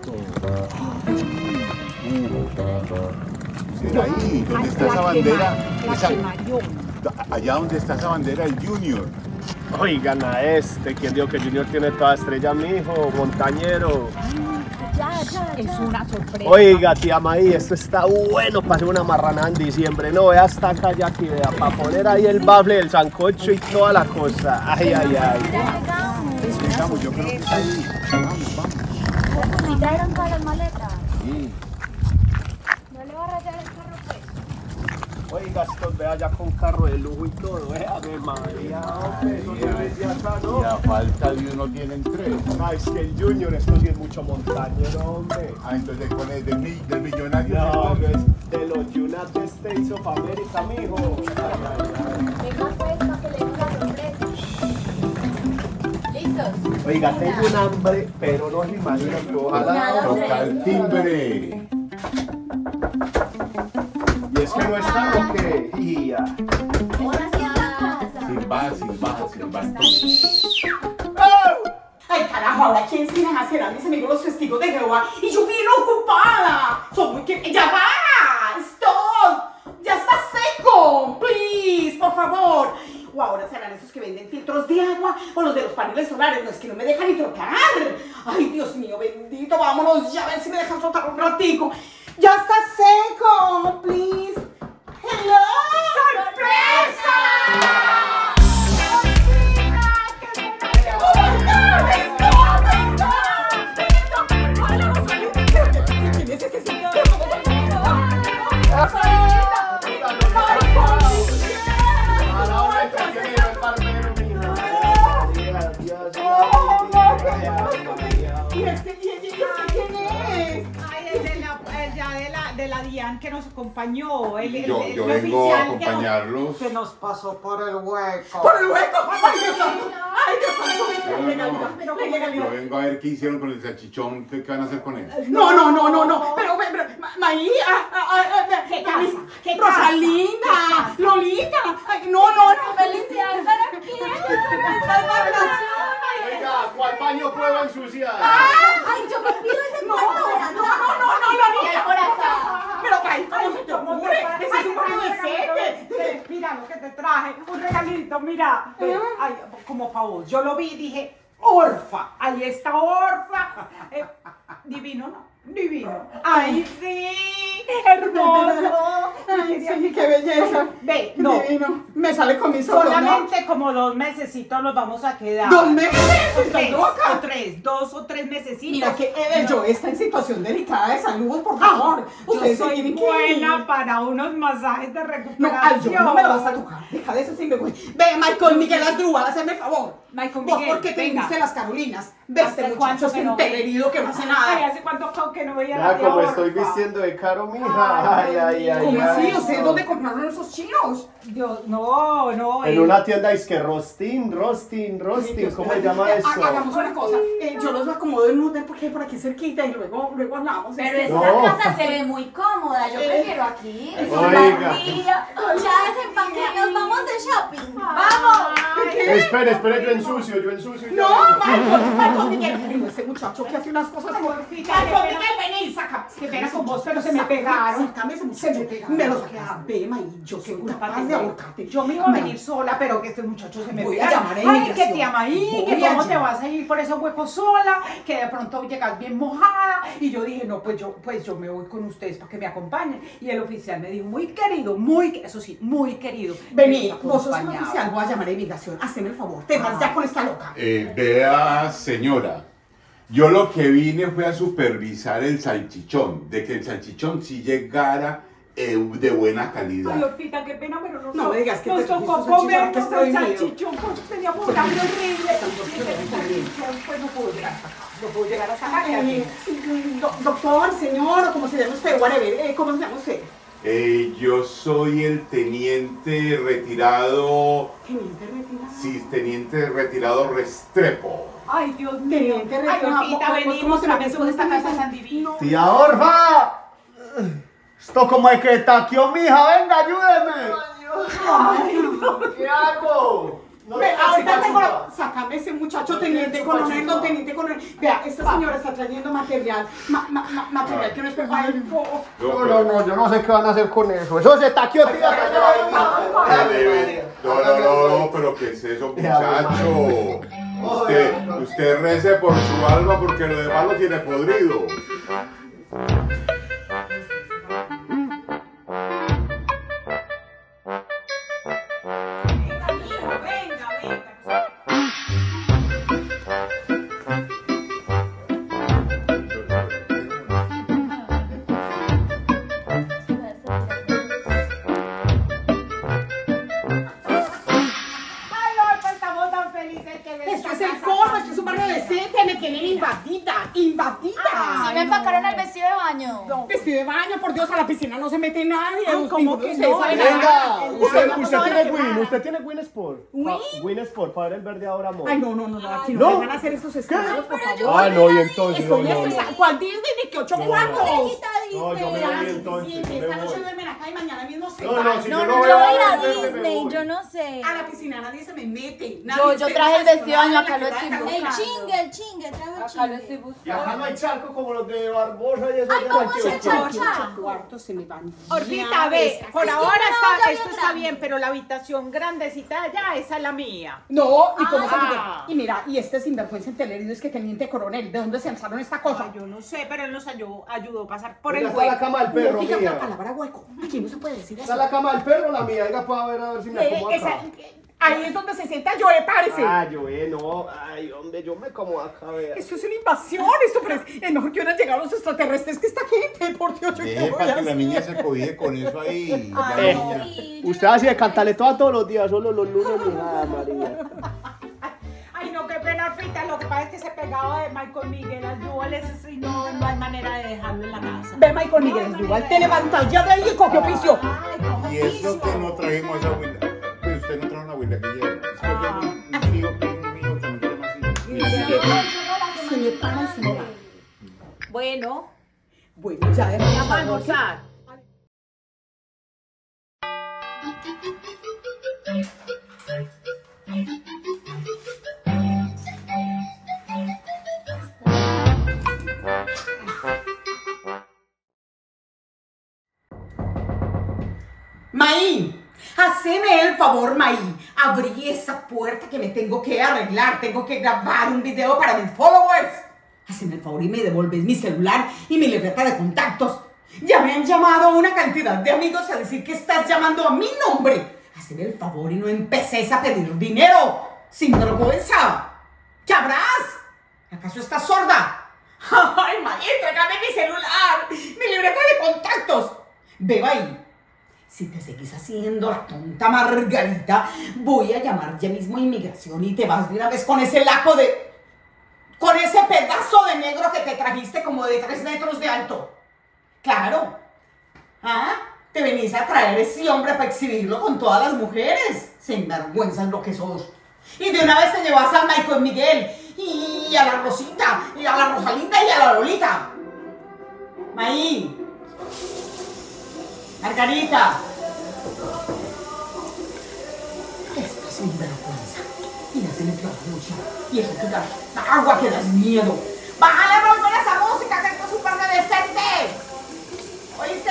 ¿Será ahí? ¿Dónde está esa bandera? Allá donde está esa bandera, el Junior. Oigan a este, ¿quién dijo que Junior tiene toda estrella, mijo? Montañero. Es una sorpresa. Oiga, tía Maí, esto está bueno para hacer una marranada en diciembre. No, vea esta calle aquí, vea, para poner ahí el bafle, el sancocho y toda la cosa. Ay, ay, ay. Vamos, yo creo que está ahí. Vamos. ¿Y trajeron todas las maletas? Sí. ¿No le va a rayar el carro, pues? Oiga, estos vea ya con carro de lujo y todo, Ave María, hombre, eso no es de acá, ¿no? Y a falta de uno tienen tres. Ah, es que el Junior, esto sí es mucho montañero, hombre. Ah, entonces ¿cuál es? ¿Del millonario? No, no es de los United States of America, mijo. Ay, ay, ay. Venga, pues, para que le den la sorpresa. ¿Listos? Oiga, tengo un hambre, pero no se imaginan que ojalá. Toca el timbre. Y es que no está lo que. Ia. Silba. Ay, carajo, ahora quién se deja hacer a mis amigos los testigos de Jehová y yo bien ocupada. Son muy que. ¡Ya va! ¡Stop! ¡Ya está seco! ¡Please! ¡Por favor! O ahora serán esos que venden filtros de agua o los de los paneles solares. No, es que no me dejan ni trocar. Ay, Dios mío, bendito, vámonos ya a ver si me dejan trotar un ratico. ¡Ya está seco! ¡Please! ¡Hello! ¡Sorpresa! De la Diane que nos acompañó, Yo vengo a acompañarlos. Que nos pasó por el hueco. ¿Por el hueco? ¡Ay, Dios santo! ¡Ay, Dios santo! ¡Qué legalidad! ¡Pero qué legalidad! Yo vengo a ver qué hicieron con el salchichón. ¿Qué van a hacer con él? No. Pero, María, ¿Qué casa? ¿Qué Rosalinda, Lolita. Ay, no. ¡Felicidades para quién! Oiga, ¿cuál baño puedo ensuciar? ¡Ay, yo me pido ese cuarto! Lolita. Por acá. Pero, ¿cómo se te ocurre? Ese es un presente. Mira lo que te traje, un regalito, mira. Ay, como favor, yo lo vi y dije, Orfa, ahí está Orfa. Divino, ¿no? Divino. Ay, sí, hermoso. Ay, sí, qué belleza. Ve, no. Divino. Me sale con mis ojos, ¿no? Solamente como 2 mesecitos los vamos a quedar. ¿2 meses? ¿Estás 3 loca? o 3, 2 o 3 mesecitos. Mira que yo está en situación delicada de salud, por favor. Yo Ustedes se soy tienen que buena ir. para unos masajes de No, recuperación. yo no me lo vas a tocar. Deja de eso sin vergüenza. Ve, Michael Miguel Asdrúbal, hazme el favor. Michael Vos, Miguel, ¿por qué te venga. viniste las Carolinas? Ve ¿Hace este cuánto muchacho que no herido que no hace Ay, nada. ¿hace cuánto que no veía Ya, la tía como estoy Orfa? vistiendo de caro, mija. Ay, ay, ay. ¿Cómo así? ay, ¿Ustedes no. dónde compraron esos chinos? Dios, no. En una tienda es que Rostin, ¿cómo se llama eso? Hagamos una cosa. Yo los acomodo en un hotel porque hay por aquí cerquita y luego hablamos. Pero Es que- esta No. casa se ve muy cómoda, yo prefiero aquí. Oiga. Ya desempaqué, nos vamos de shopping. ¡Vamos! Espere, yo ensucio y ya No, vengo. Michael Miguel. Pero ese muchacho que hace unas cosas por... Michael Miguel, vení, saca. Qué pena con vos, pero se me pegaron. Sácame ese muchacho. Me lo sacas. Ve, May, yo soy capaz de ahorcarte. Yo me iba a venir sola, pero que este muchacho se me Voy a pegaron. llamar a Ay, inmigración. que te ama ahí, que Voy a cómo te llamar. vas a ir por esos huecos sola, que de pronto llegas bien mojada. Y yo dije, no, pues yo me voy con ustedes para que me acompañen. Y el oficial me dijo, muy querido, eso sí, muy querido. Vení, que nos vos sos un acompañaba. oficial, voy a llamar a inmigración. Haceme el favor. Te vas ya con esta loca. Vea, señora, yo lo que vine fue a supervisar el salchichón, de que el salchichón sí llegara de buena Ay, calidad. Orfita, qué pena, pero No me digas que nos te tocó trajiste un salchichón comer que el estoy mío. salchichón, porque teníamos un hambre horrible. ¿Por qué Y ese no está bien? salchichón, pues no puedo llegar hasta acá. No puedo llegar hasta acá. Doctor, señor, o como se llama usted, whatever. ¿Cómo se llama usted? Yo soy el teniente retirado, Teniente retirado. sí, teniente retirado Restrepo. Ay, Dios mío. Teniente Ay, retirado. Orfita, ¿Cómo venimos se para me que con esta casa tan divina. ¡Tía Orfa! Esto como es que taqueó, mija, venga, ayúdeme. ¿Qué hago? Ve, ahorita tengo la... Sácame ese muchacho, teniente coronel, no teniente coronel. Vea, esta señora está trayendo material, material que no es para el fuego. No, yo no sé qué van a hacer con eso. Eso se taqueó, tía. No, pero ¿qué es eso, muchacho? Usted rece por su alma porque lo demás lo tiene podrido. Si me empacaron el vestido de baño. No, vestido de baño, por Dios, a la piscina no se mete nadie. ¿Cómo que no? Venga, usted tiene Win Sport. Win Sport, para ver el verde ahora, amor. Ay, no, aquí no me van a hacer estos escándalos, por favor. Ah, no, y entonces. Estoy estresada. ¿Cuál Disney? Ni que 8 cuartos. No, yo me voy entonces. Esta noche duermen acá y mañana mismo se No, van. si No, yo no, no yo voy voy a a ir a ver, me Disney, voy. yo no sé. A la piscina nadie se me mete. Yo traje el vestido de baño, acá lo estoy buscando. El El chingue, traje el Acá lo estoy chingue. Y acá buscando. no hay charco como los de Barbosa y eso. Ay, vamos a echar cuartos se me van. Orfita, ve, por que ahora no, ya esto está vendrán. bien, pero la habitación grandecita allá, esa es la mía. No, y cómo se Ah. me... Y mira, y este sinvergüenza entelerido es que teniente coronel, ¿de dónde se alzaron esta cosa? Yo no sé, pero él nos ayudó a pasar por Venga, el está la hueco. cama del perro, No diga mía. la palabra hueco. Aquí no se puede decir eso. Está la cama del perro, la mía. Venga, puedo ver a ver si me acomodo acá. Ahí es donde se sienta yo, parece. Ah, no. Ay, hombre, yo me acomodo acá, vea. Esto es una invasión, esto es mejor que hubieran llegado los extraterrestres que esta gente, por Dios, yo qué voy a Para que la hacer. niña se cobije con eso ahí. La Ay, niña. sí, Usted así de cantaletoa todos los días, solo los lunes ni nada, María. Ay, no, qué pena, Orfita. Lo que pasa es que ese pegado de Michael Miguel al Dual es así, no hay manera de dejarlo en la casa. Ve, Michael Miguel, igual te levantas ya de ahí y coge oficio. Y eso que no trajimos esa huila. Pues usted no trajo una huila que lleva. Es que yo un tío mío también se llama así. Se me para y se me va. Bueno, Bueno, ya de vamos a almorzar. Maí, haceme el favor, Maí. Abrí esa puerta que me tengo que arreglar. Tengo que grabar un video para mis followers. Haceme el favor y me devuelves mi celular y mi libreta de contactos. Ya me han llamado una cantidad de amigos a decir que estás llamando a mi nombre. Haceme el favor y no empeces a pedir dinero. Sin vergüenza. ¿Qué habrás? ¿Acaso estás sorda? Ay, Maí, entrégame mi celular, mi libreta de contactos. Ve ahí. Si te seguís haciendo la tonta Margarita, voy a llamar ya mismo a inmigración y te vas de una vez con ese laco de... con ese pedazo de negro que te trajiste como de 3 metros de alto. Claro. ¿Ah? Te venís a traer ese hombre para exhibirlo con todas las mujeres. Sinvergüenza lo que sos. Y de una vez te llevas a Michael Miguel y a la Rosita, y a la Rosalinda y a la Lolita. Maí. Margarita. Esta sinvergüenza. Y hace el mucho. Y eso que da agua que das miedo. ¡Bájale, volumen a esa música, que esto es un par de decente! ¿Oíste?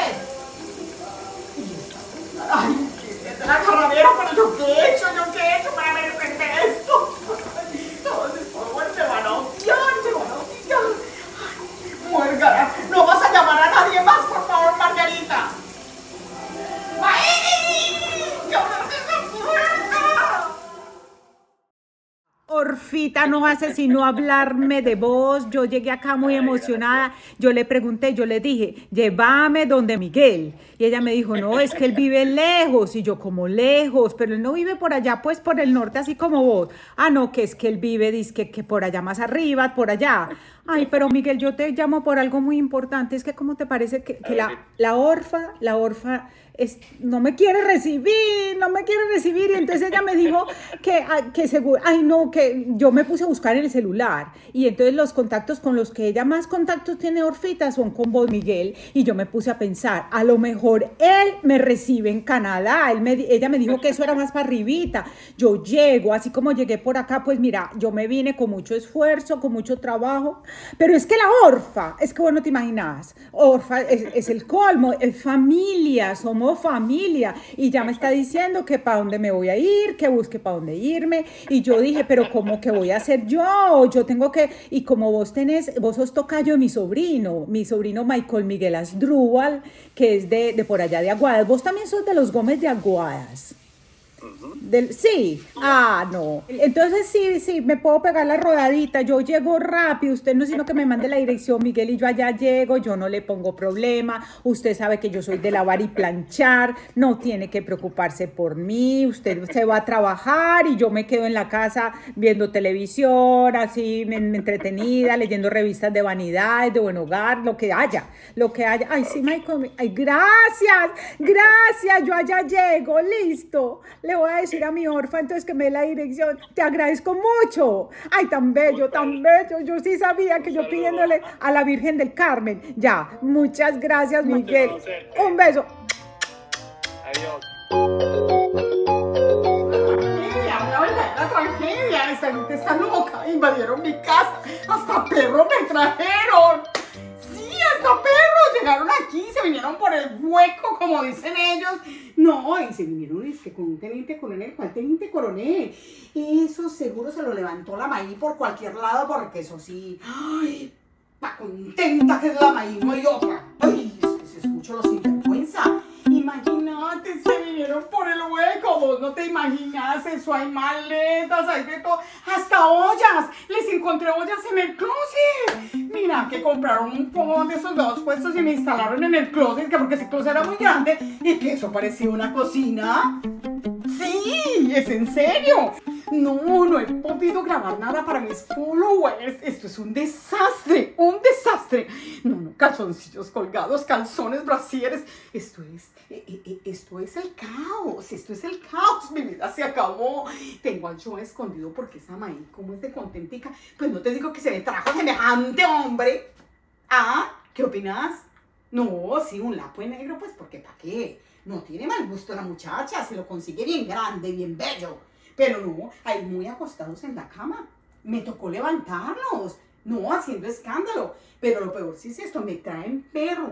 Ay, qué la carradera, pero yo qué he hecho para merecerme esto. Todos después se van a odiar, Ay, muérgara, no vas a llamar a nadie más, por favor, Margarita. ¡Ay! ¡Que abras esa puerta! Orfita no hace sino hablarme de vos. Yo llegué acá muy emocionada. Yo le pregunté, yo le dije, llévame donde Miguel. Y ella me dijo, no, es que él vive lejos. Y yo, como lejos, pero él no vive por allá, pues por el norte, así como vos. Ah, no, que es que él vive, dice que por allá más arriba, por allá. Ay, pero Miguel, yo te llamo por algo muy importante. Es que, ¿cómo te parece que la Orfa no me quiere recibir? Y entonces ella me dijo que seguro, ay no, que yo me puse a buscar en el celular. Y entonces los contactos con los que ella más contactos tiene Orfita son con vos, Miguel. Y yo me puse a pensar, a lo mejor él me recibe en Canadá. Ella me dijo que eso era más para arribita. Yo llego, así como llegué por acá, pues mira, yo me vine con mucho esfuerzo, con mucho trabajo. Pero es que la Orfa, es que vos no te imaginas, Orfa es el colmo, es familia, somos familia, y ya me está diciendo que para dónde me voy a ir, que busque para dónde irme, y yo dije, pero ¿cómo que voy a hacer yo? Yo tengo que, y como vos sos tocayo de mi sobrino Michael Miguel Asdrúbal, que es de por allá de Aguadas, vos también sos de los Gómez de Aguadas. Sí, no. Entonces sí, me puedo pegar la rodadita, yo llego rápido, usted no sino que me mande la dirección, Miguel, y yo allá llego, yo no le pongo problema, usted sabe que yo soy de lavar y planchar, no tiene que preocuparse por mí, usted se va a trabajar y yo me quedo en la casa viendo televisión, así entretenida, leyendo revistas de vanidades, de buen hogar, lo que haya. Ay, sí, Michael, ay, gracias, yo allá llego, listo. Le voy a decir a mi Orfa entonces que me dé la dirección. Te agradezco mucho. Ay, tan bello. Yo sí sabía que yo pidiéndole a la Virgen del Carmen. Ya, muchas gracias, Miguel. Un beso. Adiós. Una verdadera tragedia. Esa gente está loca. Invadieron mi casa. Hasta perros me trajeron. Hasta perros llegaron aquí, se vinieron por el hueco, como dicen ellos. No, y se vinieron con un teniente coronel. ¿Cuál teniente coronel? Eso seguro se lo levantó la maíz por cualquier lado, porque eso sí, ay, pa' contenta que es la maíz, no hay otra. Ay, es que se escucha los sinvergüenza. Imagínate, se vinieron por el hueco, vos no te imaginas eso, hay maletas, hay de todo, hasta ollas, les encontré ollas en el closet. Mira, que compraron un poco de esos dos puestos y me instalaron en el closet, que porque ese closet era muy grande y que eso parecía una cocina. Sí, es en serio. No he podido grabar nada para mis followers. Esto es un desastre, No, calzoncillos colgados, calzones, brasieres. Esto es el caos. Mi vida se acabó. Tengo al Joe escondido porque esa maíz, como es de contentica, pues no te digo que se me trajo semejante hombre. ¿Qué opinas? No, sí, un lapo en negro, pues porque ¿para qué? No tiene mal gusto la muchacha, se lo consigue bien grande, bien bello. Pero no, ahí muy acostados en la cama. Me tocó levantarlos. No, haciendo escándalo. Pero lo peor sí es esto, me traen perro.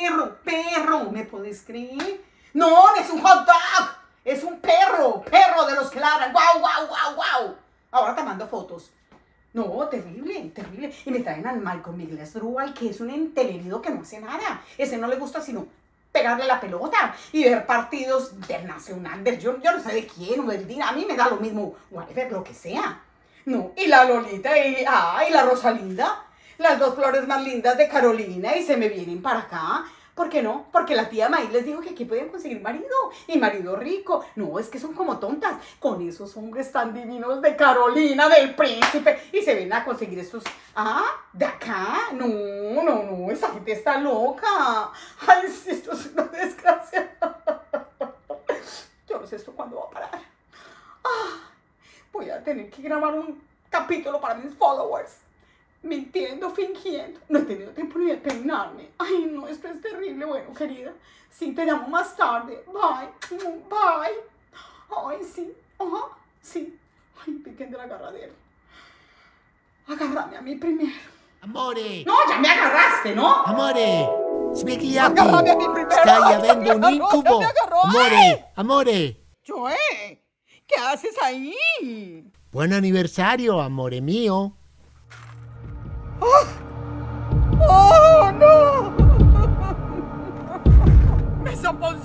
¿Me podés creer? No es un hot dog. Es un perro de los que ladran. ¡Guau! Ahora te mando fotos. No, terrible. Y me traen al Michael Miguel Asdrúbal, que es un entelerido que no hace nada. Ese no le gusta sino pegarle la pelota y ver partidos del Nacional, yo no sé de quién, o del DIN, a mí me da lo mismo, whatever, lo que sea. No, y la Lolita y la Rosalinda, las dos flores más lindas de Carolina, y se me vienen para acá. ¿Por qué no? Porque la tía Maíz les dijo que aquí podían conseguir marido, y marido rico. No, es que son como tontas, con esos hombres tan divinos de Carolina, del príncipe, y se ven a conseguir estos, de acá. No, esa gente está loca. Ay, sí, esto es una desgracia. Yo no sé esto cuándo va a parar. Voy a tener que grabar un capítulo para mis followers. Mintiendo, fingiendo. No he tenido tiempo ni de peinarme. Ay, no, esto es terrible. Bueno, querida, sí, te llamo más tarde. Bye. Ay, sí. Sí. Ay, piquen de la agarradera. Agárrame a mí primero. Amore! No, ya me agarraste, ¿no? Amore! Svegliati! Agárrame a mí primero. Stai avendo un incubo! Ya me agarró. Amore! Joe, ¿qué haces ahí? Buon anniversario, amore mio! ¡Oh, no! ¡Me